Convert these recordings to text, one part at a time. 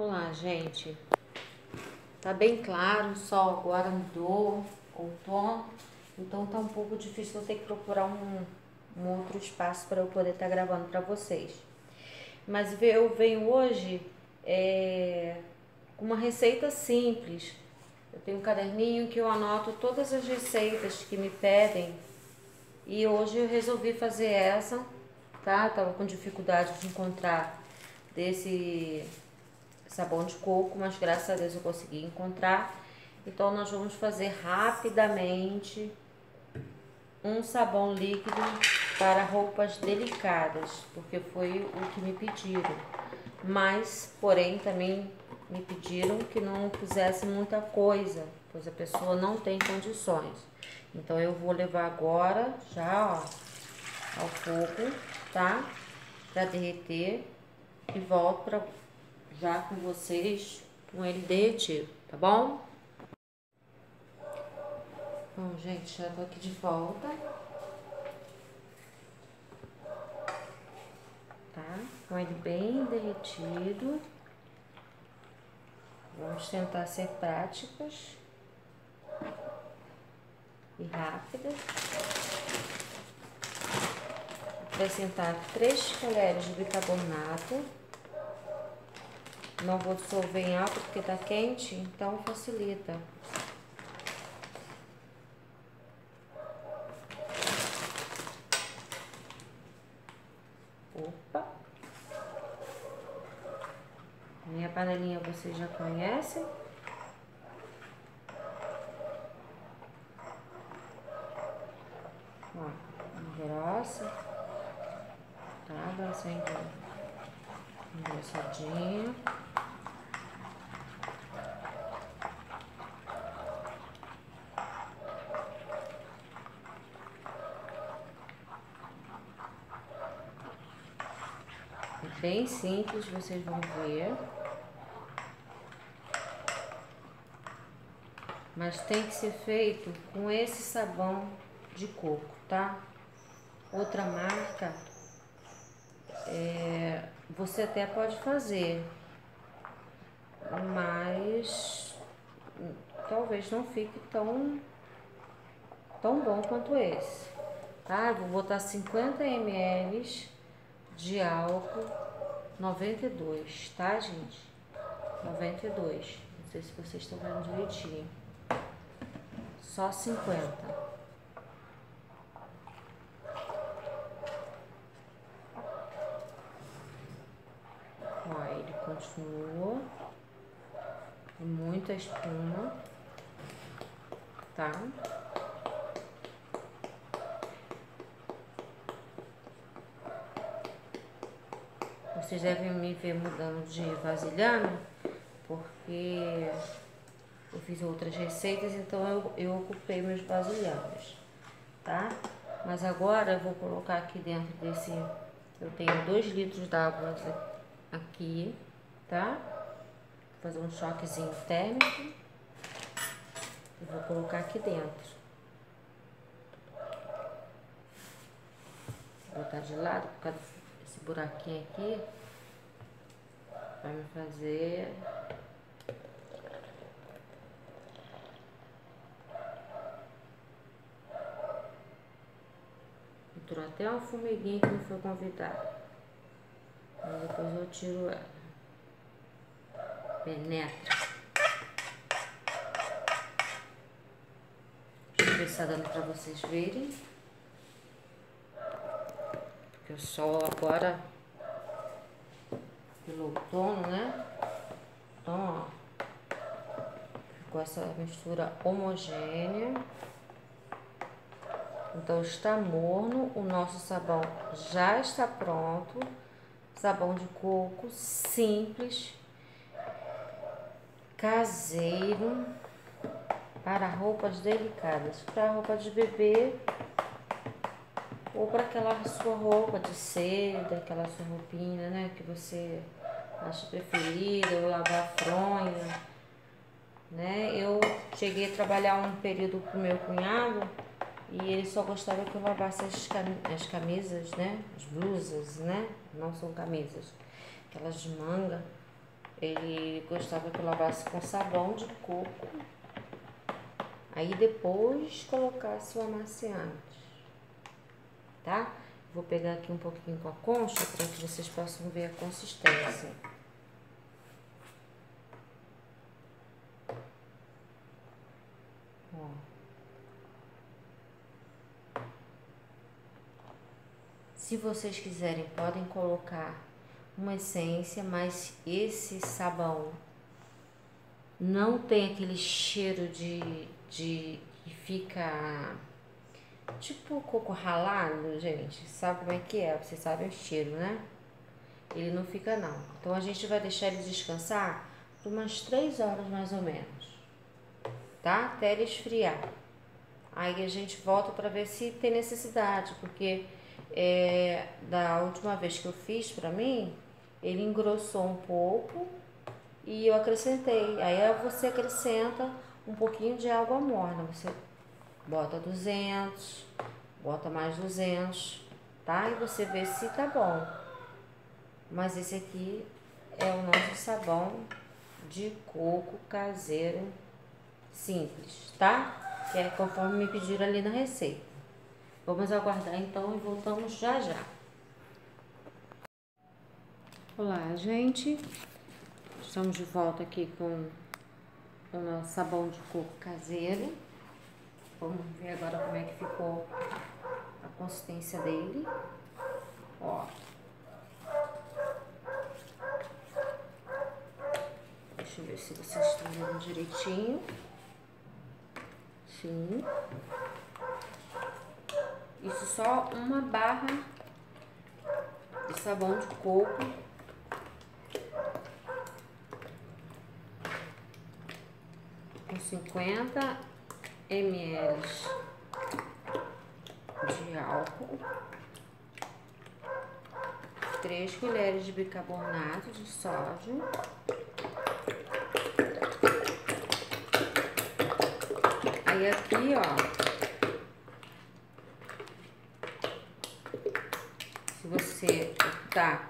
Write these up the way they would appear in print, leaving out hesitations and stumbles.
Olá, gente. Tá bem claro, o sol agora mudou, outono, então tá um pouco difícil, vou ter que procurar um outro espaço para eu poder estar gravando para vocês. Mas eu venho hoje com uma receita simples. Eu tenho um caderninho que eu anoto todas as receitas que me pedem e hoje eu resolvi fazer essa, tá? Tava com dificuldade de encontrar desse sabão de coco, mas graças a Deus eu consegui encontrar. Então nós vamos fazer rapidamente um sabão líquido para roupas delicadas, porque foi o que me pediram. Mas, porém, também me pediram que não fizesse muita coisa, pois a pessoa não tem condições. Então eu vou levar agora já, ó, ao fogo, tá? Para derreter e volto para já com vocês com ele derretido, tá bom? Bom, gente, já tô aqui de volta, tá? Com ele bem derretido. Vamos tentar ser práticas e rápidas. Acrescentar 3 colheres de bicarbonato. Não vou dissolver em água porque tá quente, então facilita. Opa! Minha panelinha vocês já conhecem. Ó, grossa. Tá? Vai sendo engrossadinha. Bem simples, vocês vão ver. Mas tem que ser feito com esse sabão de coco, tá? Outra marca, você até pode fazer, mas talvez não fique tão bom quanto esse, tá? Eu vou botar 50 ml de álcool 92, tá, gente? 92. Não sei se vocês estão vendo direitinho. Só 50. Ó, ele continua com muita espuma, tá? Vocês devem me ver mudando de vasilhame, porque eu fiz outras receitas, então eu ocupei meus vasilhames, tá? Mas agora eu vou colocar aqui dentro desse, eu tenho 2 litros d'água aqui, tá? Vou fazer um choquezinho térmico e vou colocar aqui dentro. Vou botar de lado por causa desse buraquinho aqui, vai me fazer entrou até uma formiguinha que não foi convidada. Mas depois eu tiro ela. Penetra. Deixa eu ver se tá dando pra vocês verem. Porque o sol agora, pelo outono, né? Então, ó, ficou essa mistura homogênea. Então está morno, o nosso sabão já está pronto. Sabão de coco simples, caseiro, para roupas delicadas, para roupa de bebê ou para aquela sua roupa de seda, aquela sua roupinha, né, que você acha preferida, ou lavar a fronha, né? Eu cheguei a trabalhar um período com meu cunhado e ele só gostava que eu lavasse as camisas, né? As blusas, né? Não são camisas. Aquelas de manga. ele gostava que eu lavasse com sabão de coco, aí depois colocasse o amaciante, tá? Vou pegar aqui um pouquinho com a concha para que vocês possam ver a consistência. Ó. Se vocês quiserem, podem colocar uma essência, mas esse sabão não tem aquele cheiro de que fica tipo coco ralado, gente. Sabe como é que é? Vocês sabem o cheiro, né? Ele não fica não. Então a gente vai deixar ele descansar por umas 3 horas mais ou menos, tá? Até ele esfriar. Aí a gente volta para ver se tem necessidade, porque da última vez que eu fiz pra mim, ele engrossou um pouco e eu acrescentei. Aí você acrescenta um pouquinho de água morna. Você bota 200, bota mais 200, tá? E você vê se tá bom. Mas esse aqui é o nosso sabão de coco caseiro simples, tá? Que é conforme me pediram ali na receita. Vamos aguardar então e voltamos já já. Olá, gente. Estamos de volta aqui com o nosso sabão de coco caseiro. Vamos ver agora como é que ficou a consistência dele. Ó. Deixa eu ver se vocês estão vendo direitinho. Sim. Isso só uma barra de sabão de coco. Com 50 ml de álcool. 3 colheres de bicarbonato de sódio. Aí aqui, ó, se você optar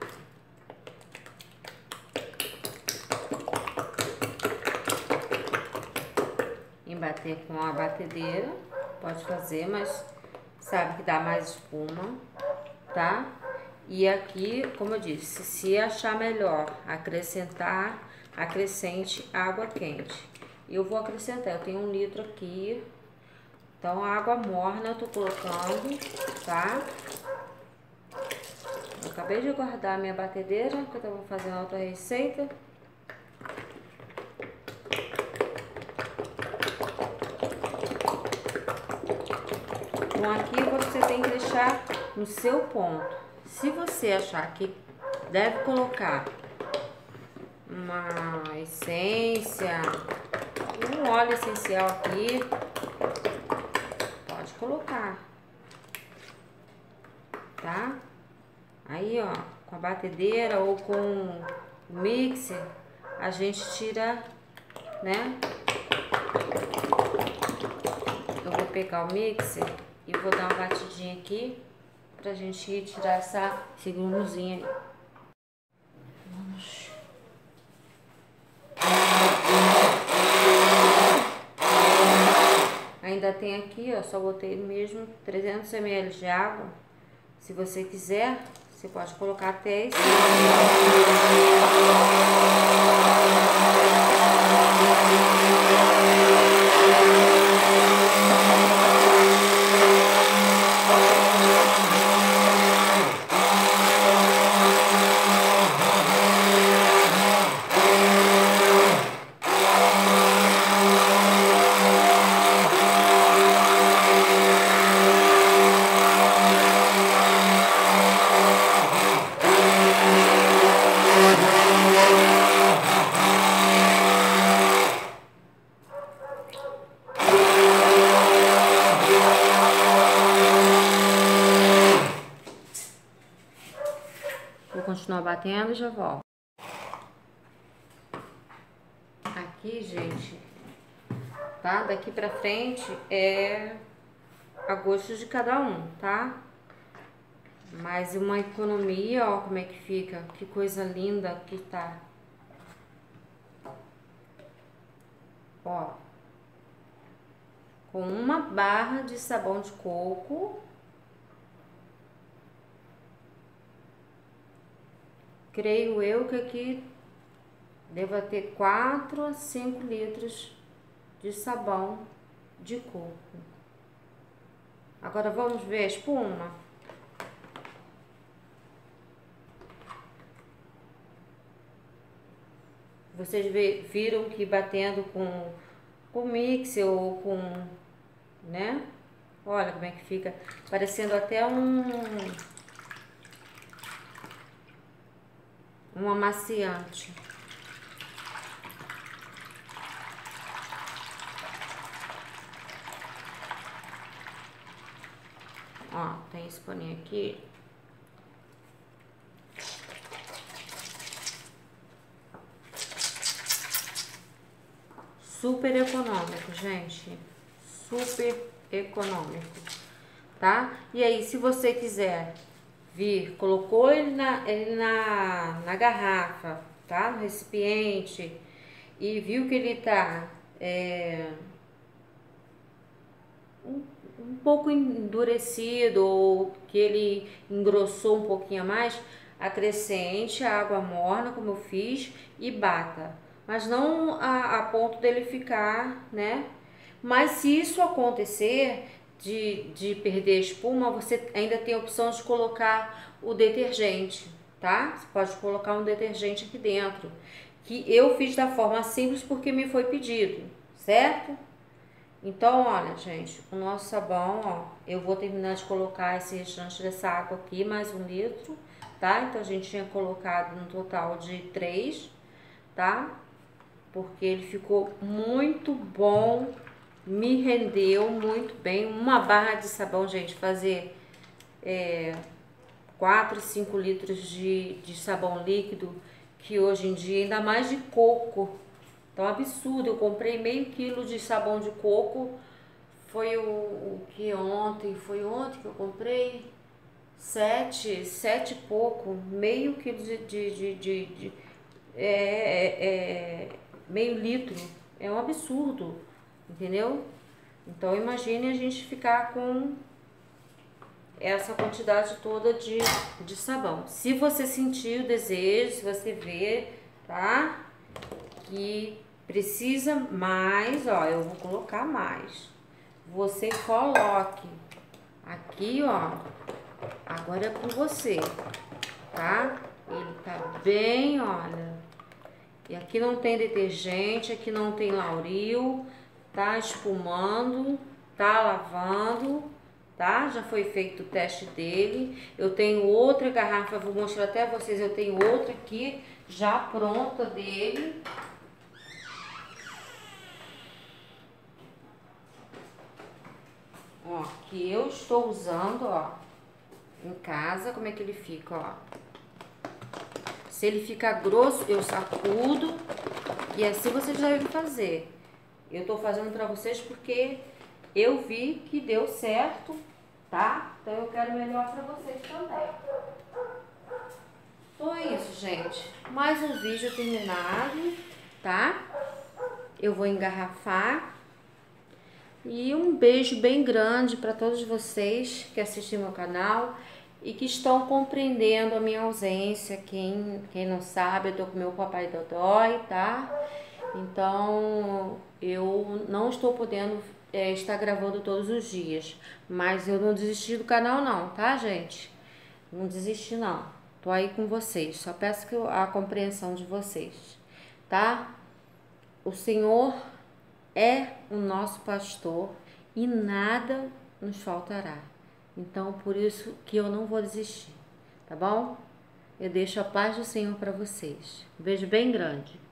em bater com a batedeira, pode fazer, mas sabe que dá mais espuma, tá? E aqui, como eu disse, se achar melhor acrescentar, acrescente água quente. Eu vou acrescentar, eu tenho 1 litro aqui, então a água morna eu tô colocando, tá? Eu acabei de guardar a minha batedeira, que eu tava fazendo outra receita. Então aqui você tem que deixar no seu ponto. Se você achar que deve colocar uma essência, um óleo essencial aqui, pode colocar, tá? Aí, ó, com a batedeira ou com o mixer, a gente tira, né? Eu vou pegar o mixer e vou dar uma batidinha aqui pra gente tirar esse grumuzinho aí. Vamos. Ainda tem aqui, ó, só botei mesmo 300 ml de água. Se você quiser, você pode colocar até esse. Vou continuar batendo e já volto. Aqui, gente, tá? Daqui pra frente é a gosto de cada um, tá? Mas uma economia, ó, como é que fica. Que coisa linda que tá. ó, com uma barra de sabão de coco, creio eu que aqui deva ter 4 a 5 litros de sabão de coco. Agora vamos ver a espuma. Vocês viram que batendo com mixer ou com, né? Olha como é que fica, parecendo até um amaciante. Ó, tem esse paninho aqui. Super econômico, gente. Super econômico, tá? E aí, se você quiser vir, colocou ele na garrafa, tá? No recipiente, e viu que ele tá um pouco endurecido ou que ele engrossou um pouquinho a mais, acrescente a água morna, como eu fiz, e bata. Mas não a ponto dele ficar, né? Mas se isso acontecer, de perder a espuma, você ainda tem a opção de colocar o detergente, tá? Você pode colocar um detergente aqui dentro, que eu fiz da forma simples porque me foi pedido, certo? Então, olha, gente, o nosso sabão, ó, eu vou terminar de colocar esse restante dessa água aqui, mais 1 litro, tá? Então, a gente tinha colocado no total de 3, tá? Porque ele ficou muito bom, me rendeu muito bem. Uma barra de sabão, gente, fazer 4, 5 litros de sabão líquido, que hoje em dia, ainda mais de coco, tá um absurdo. Eu comprei meio quilo de sabão de coco, foi o que ontem, foi ontem que eu comprei 7 e pouco, meio quilo meio litro, é um absurdo, entendeu? Então imagine a gente ficar com essa quantidade toda de sabão. Se você sentir o desejo, se você vê, tá? Que precisa mais, ó, eu vou colocar mais. Você coloque aqui, ó, agora é com você, tá? Ele tá bem, olha. E aqui não tem detergente, aqui não tem lauril, tá espumando, tá lavando, tá? Já foi feito o teste dele. Eu tenho outra garrafa, vou mostrar até a vocês, eu tenho outra aqui já pronta dele. Ó, que eu estou usando, ó, em casa, como é que ele fica, ó. Se ele ficar grosso, eu sacudo e assim vocês devem fazer. Eu tô fazendo pra vocês porque eu vi que deu certo, tá? Então eu quero melhor pra vocês também. Então é isso, gente. Mais um vídeo terminado, tá? Eu vou engarrafar. E um beijo bem grande para todos vocês que assistem meu canal e que estão compreendendo a minha ausência. Quem não sabe, eu tô com meu papai Dodói, tá? Então, eu não estou podendo estar gravando todos os dias, mas eu não desisti do canal não, tá, gente? Não desisti não. Tô aí com vocês, só peço a compreensão de vocês, tá? O Senhor é o nosso pastor e nada nos faltará. Então, por isso que eu não vou desistir, tá bom? Eu deixo a paz do Senhor para vocês. Um beijo bem grande.